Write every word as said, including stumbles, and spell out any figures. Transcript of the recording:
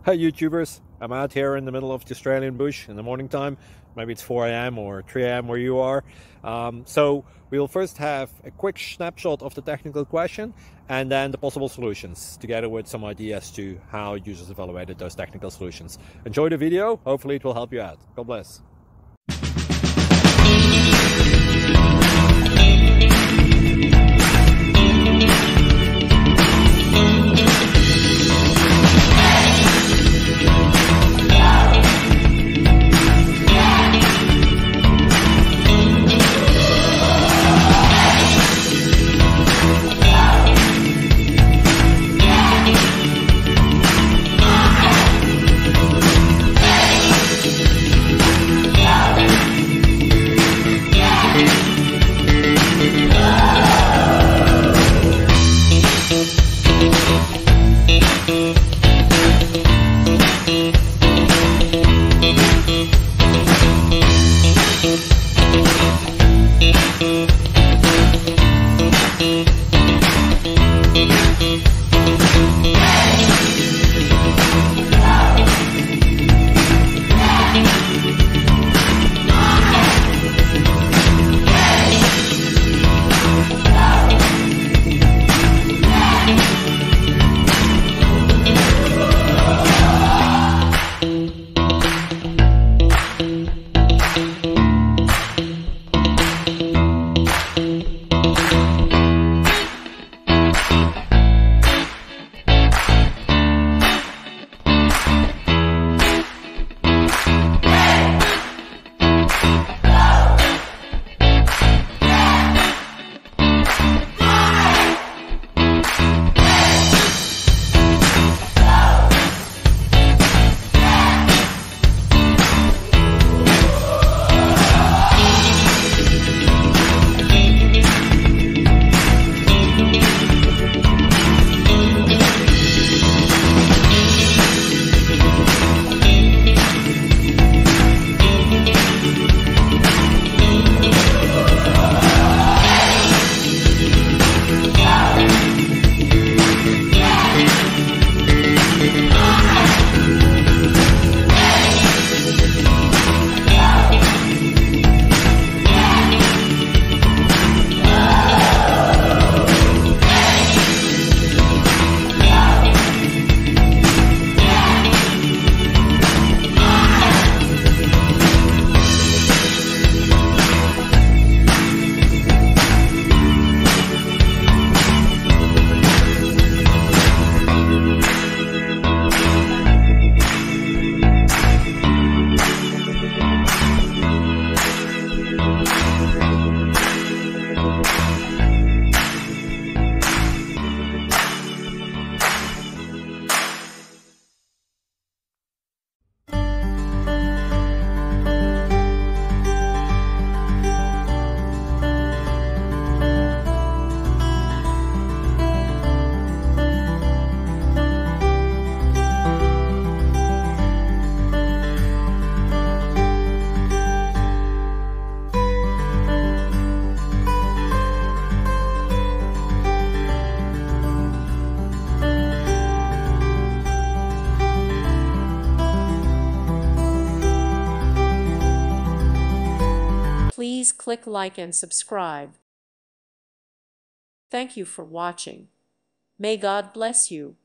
Hi YouTubers, I'm out here in the middle of the Australian bush in the morning time. Maybe it's four A M or three A M where you are. Um, so we'll first have a quick snapshot of the technical question and then the possible solutions, together with some ideas to how users evaluated those technical solutions. Enjoy the video, hopefully it will help you out. God bless. Please click like and subscribe. Thank you for watching. May God bless you.